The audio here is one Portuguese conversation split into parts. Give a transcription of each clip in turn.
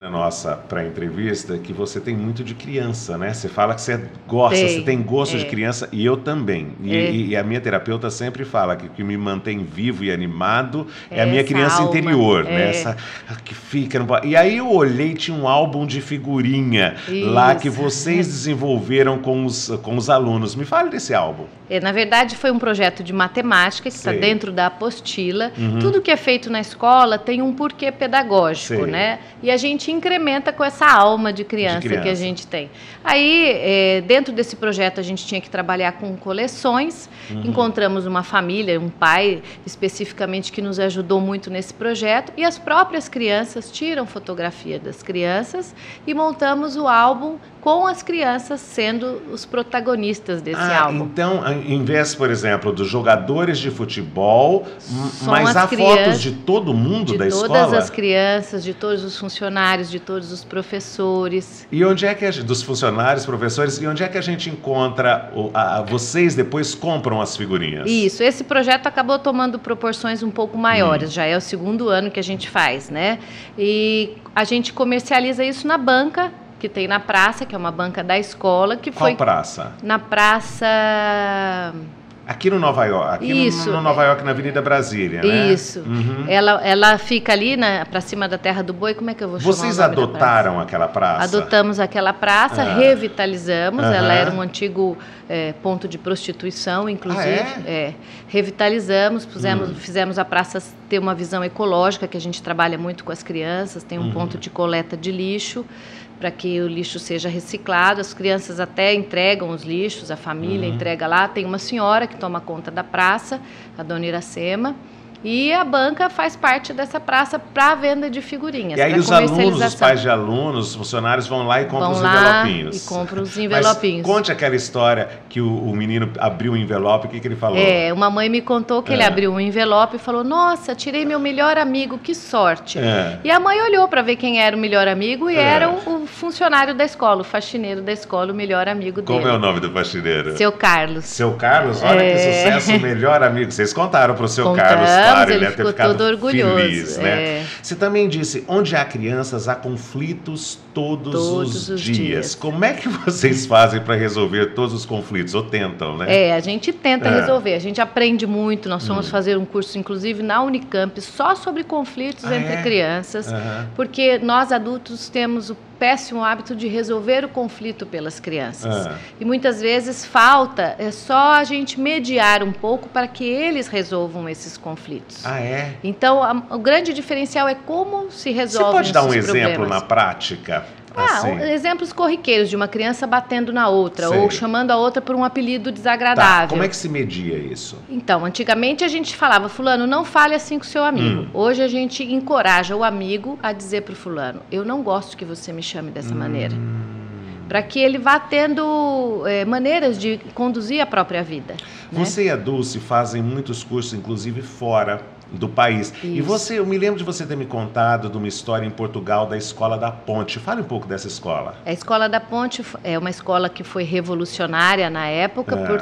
A nossa pré-entrevista que você tem muito de criança, né? Você fala que você gosta, você tem gosto de criança, e eu também. E a minha terapeuta sempre fala que o que me mantém vivo e animado é a minha criança alma, interior, né? Essa que fica no... E aí eu olhei, tinha um álbum de figurinha lá que vocês desenvolveram com os alunos. Me fale desse álbum. Na verdade, foi um projeto de matemática que está dentro da apostila. Tudo que é feito na escola tem um porquê pedagógico, né? E a gente incrementa com essa alma de criança que a gente tem. Aí, dentro desse projeto, a gente tinha que trabalhar com coleções. Encontramos uma família, um pai especificamente, que nos ajudou muito nesse projeto. E as próprias crianças tiram fotografia das crianças e montamos o álbum com as crianças sendo os protagonistas desse álbum. Então, em vez, por exemplo, dos jogadores de futebol, mas há fotos de todo mundo da escola? De todas as crianças, de todos os funcionários, de todos os professores. E onde é que dos funcionários, professores, e onde é que a gente encontra, vocês depois compram as figurinhas? Isso, esse projeto acabou tomando proporções um pouco maiores, já é o segundo ano que a gente faz, né? E a gente comercializa isso na banca, que tem na praça, que é uma banca da escola, que foi... Qual praça? Na praça... Aqui no Nova York, aqui no Nova York, na Avenida Brasília, né? Isso. Ela fica ali para cima da Terra do Boi. Como é que eu vou chamar? Vocês adotaram aquela praça? Adotamos aquela praça, revitalizamos. Ela era um antigo ponto de prostituição, inclusive. Revitalizamos, fizemos a praça ter uma visão ecológica, que a gente trabalha muito com as crianças. Tem um ponto de coleta de lixo, para que o lixo seja reciclado. As crianças até entregam os lixos, a família entrega lá. Tem uma senhora que toma conta da praça, a dona Iracema, e a banca faz parte dessa praça para a venda de figurinhas. E aí os alunos, os pais de alunos, os funcionários vão lá e compram os envelopinhos. E compram os envelopinhos. Mas conte aquela história que o menino abriu um envelope, o que ele falou? Uma mãe me contou que ele abriu um envelope e falou: nossa, tirei meu melhor amigo, que sorte. E a mãe olhou para ver quem era o melhor amigo e era o funcionário da escola, o faxineiro da escola, o melhor amigo dele. Como é o nome do faxineiro? Seu Carlos. Seu Carlos? Olha que sucesso, o melhor amigo. Vocês contaram para o seu Carlos. Ele ficou todo orgulhoso. Feliz, né? Você também disse, onde há crianças, há conflitos todos os dias. Como é que vocês fazem para resolver todos os conflitos? Ou tentam, né? A gente tenta resolver. A gente aprende muito. Nós fomos fazer um curso, inclusive, na Unicamp, só sobre conflitos entre crianças. Porque nós, adultos, temos o péssimo hábito de resolver o conflito pelas crianças. E muitas vezes falta só a gente mediar um pouco para que eles resolvam esses conflitos. Então, o grande diferencial é como se resolve esses problemas. Você pode dar um exemplo na prática? Exemplos corriqueiros de uma criança batendo na outra ou chamando a outra por um apelido desagradável. Como é que se media isso? Então, antigamente a gente falava, fulano, não fale assim com o seu amigo. Hoje a gente encoraja o amigo a dizer para o fulano, eu não gosto que você me chame dessa maneira. Para que ele vá tendo maneiras de conduzir a própria vida. Você e a Dulce fazem muitos cursos, inclusive fora do país. Isso. E eu me lembro de você ter me contado de uma história em Portugal da Escola da Ponte. Fale um pouco dessa escola. A Escola da Ponte é uma escola que foi revolucionária na época por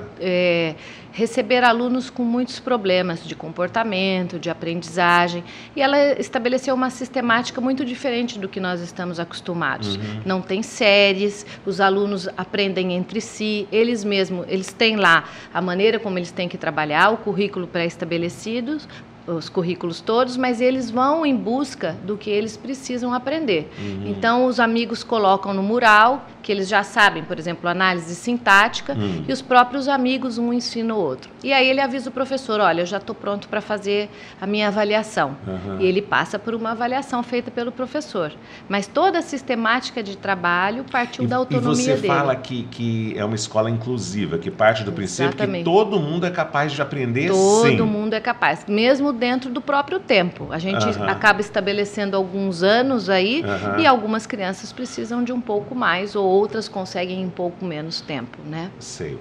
receber alunos com muitos problemas de comportamento, de aprendizagem. E ela estabeleceu uma sistemática muito diferente do que nós estamos acostumados. Não tem séries, os alunos aprendem entre si, eles têm lá a maneira como eles têm que trabalhar, o currículo pré-estabelecido, os currículos todos, mas eles vão em busca do que eles precisam aprender. Então, os amigos colocam no mural, que eles já sabem, por exemplo, análise sintática, e os próprios amigos um ensina o outro. E aí ele avisa o professor, olha, eu já estou pronto para fazer a minha avaliação. E ele passa por uma avaliação feita pelo professor. Mas toda a sistemática de trabalho partiu da autonomia dele. E você fala que é uma escola inclusiva, que parte do princípio que todo mundo é capaz de aprender, Todo mundo é capaz, mesmo dentro do próprio tempo. A gente acaba estabelecendo alguns anos aí e algumas crianças precisam de um pouco mais ou outras conseguem em um pouco menos tempo, né? Sei.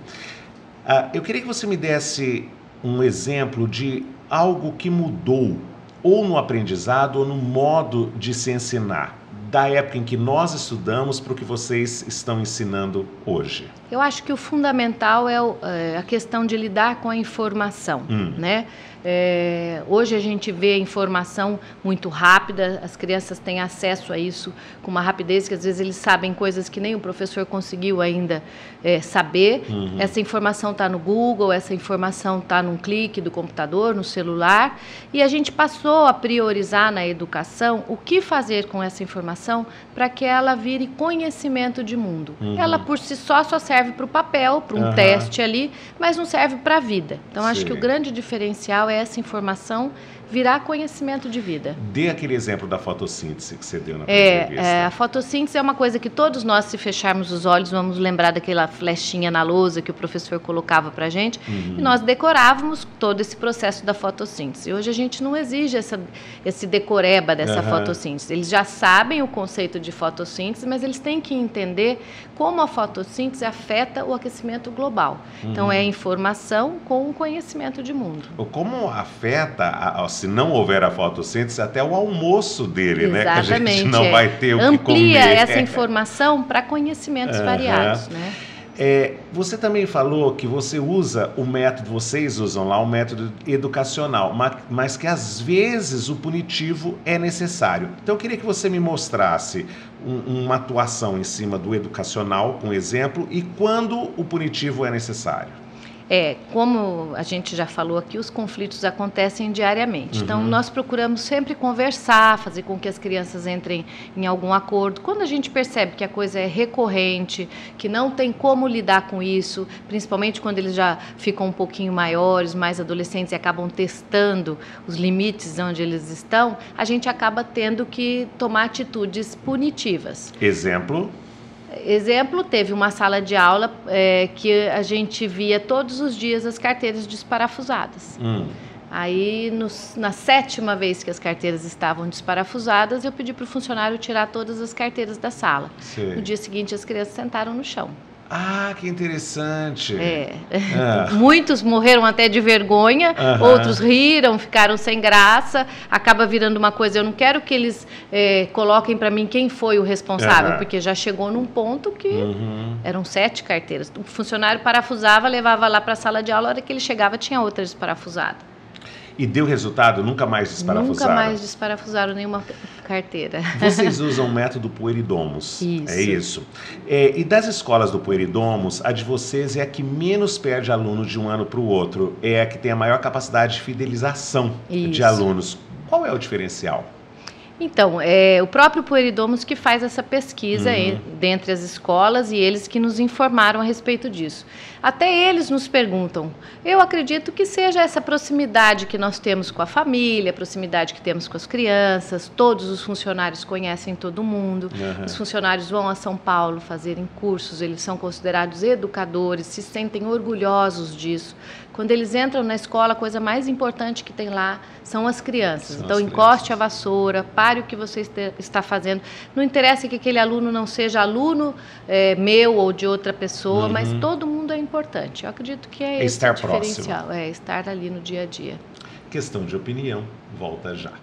Eu queria que você me desse um exemplo de algo que mudou ou no aprendizado ou no modo de se ensinar da época em que nós estudamos para o que vocês estão ensinando hoje? Eu acho que o fundamental é a questão de lidar com a informação, né? Hoje a gente vê a informação muito rápida, as crianças têm acesso a isso com uma rapidez que às vezes eles sabem coisas que nem o professor conseguiu ainda saber. Essa informação está no Google, essa informação está num clique do computador, no celular, e a gente passou a priorizar na educação o que fazer com essa informação para que ela vire conhecimento de mundo. Ela por si só serve para o papel, para um teste ali, mas não serve para a vida. Então acho que o grande diferencial é essa informação virar conhecimento de vida. Dê aquele exemplo da fotossíntese que você deu na entrevista. A fotossíntese é uma coisa que todos nós, se fecharmos os olhos, vamos lembrar daquela flechinha na lousa que o professor colocava para a gente, e nós decorávamos todo esse processo da fotossíntese. Hoje a gente não exige esse decoreba dessa fotossíntese. Eles já sabem o conceito de fotossíntese, mas eles têm que entender como a fotossíntese afeta o aquecimento global. Então é informação com o conhecimento de mundo. Como afeta, se não houver a fotossíntese, até o almoço dele, exatamente, né? Que a gente não vai ter o que comer. Amplia essa informação para conhecimentos variados, né? Você também falou que vocês usam lá o método educacional, mas que às vezes o punitivo é necessário. Então eu queria que você me mostrasse uma atuação em cima do educacional, com exemplo, e quando o punitivo é necessário. Como a gente já falou aqui, os conflitos acontecem diariamente. Então, nós procuramos sempre conversar, fazer com que as crianças entrem em algum acordo. Quando a gente percebe que a coisa é recorrente, que não tem como lidar com isso, principalmente quando eles já ficam um pouquinho maiores, mais adolescentes, e acabam testando os limites onde eles estão, a gente acaba tendo que tomar atitudes punitivas. Exemplo, teve uma sala de aula que a gente via todos os dias as carteiras desparafusadas. Aí, na 7ª vez que as carteiras estavam desparafusadas, eu pedi para o funcionário tirar todas as carteiras da sala. Sim. No dia seguinte, as crianças sentaram no chão. Ah, que interessante. Muitos morreram até de vergonha, outros riram, ficaram sem graça, acaba virando uma coisa, eu não quero que eles coloquem para mim quem foi o responsável, porque já chegou num ponto que eram 7 carteiras. O funcionário parafusava, levava lá para a sala de aula, a hora que ele chegava tinha outra desparafusada. E deu resultado? Nunca mais desparafusaram? Nunca mais desparafusaram nenhuma carteira. Vocês usam o método Pueridomus. Isso. É isso. E das escolas do Pueridomus, a de vocês é a que menos perde aluno de um ano para o outro. É a que tem a maior capacidade de fidelização de alunos. Qual é o diferencial? Então, o próprio Pueridomus que faz essa pesquisa dentre as escolas e eles que nos informaram a respeito disso. Até eles nos perguntam. Eu acredito que seja essa proximidade que nós temos com a família, a proximidade que temos com as crianças, todos os funcionários conhecem todo mundo, os funcionários vão a São Paulo fazerem cursos, eles são considerados educadores, se sentem orgulhosos disso. Quando eles entram na escola, a coisa mais importante que tem lá são as crianças. Então, encoste a vassoura, pare o que você está fazendo. Não interessa que aquele aluno não seja aluno meu ou de outra pessoa, mas todo mundo é importante. Eu acredito que esse estar o diferencial. Próximo. Estar ali no dia a dia. Questão de opinião, volta já.